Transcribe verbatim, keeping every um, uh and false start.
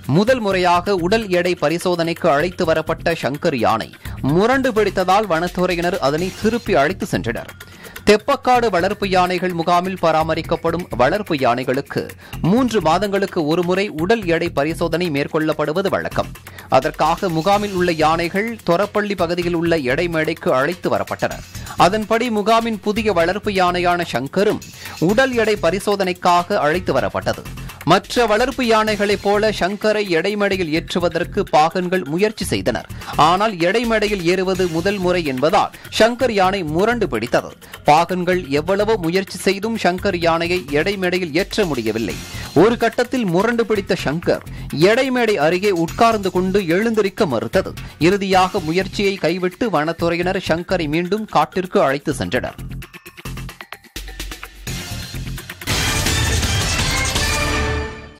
முதல் முறையாக உடல் எடை பரிசோதனைக்கு அழைத்து வரப்பட்ட சங்கர் யானை முரண்டு பிடித்ததால் வனத்துறையினர் அதனை திருப்பி அழைத்து சென்றனர். தெப்பக்காடு வளர்ப்பு யானைகள் முகாமில் பராமரிக்கப்படும் வளர்ப்பு யானைகளுக்கு மூன்று மாதங்களுக்கு ஒருமுறை உடல் எடை பரிசோதனை மேற்கொள்ளப்படுவது வழக்கம். அதற்காக முகாமில் உள்ள யானைகள் தொரப்பள்ளி பகுதியில் உள்ள எடை மேடைக்கு அழைத்து வரப்பட்டன. அதன்படி முகாமின் புதிய வளர்ப்பு யானையான சங்கரும் உடல் எடை பரிசோதனைக்காக அழைத்து வரப்பட்டது. மற்ற வளர்ப்பு யானைகளைப் போல சங்கரை எடைமேடையில் ஏற்றுவதற்கு பாகன்கள் முயற்சி செய்தனர். ஆனால் எடைமேடையில் ஏறுவது முதல் முறை என்பதால் சங்கர் யானை முரண்டு பிடித்தது. பாகன்கள் எவ்வளவோ முயற்சி செய்தும் சங்கர் யானையை எடைமேடையில் ஏற்ற முடியவில்லை. ஒரு கட்டத்தில் முரண்டு பிடித்த சங்கர் எடைமேடை அருகே உட்கார்ந்து கொண்டு எழுந்திருக்க மறுத்தது. இறுதியாக முயற்சியை கைவிட்டு வனத்துறையினர் சங்கரை மீண்டும் காட்டிற்கு அழைத்து சென்றனர்.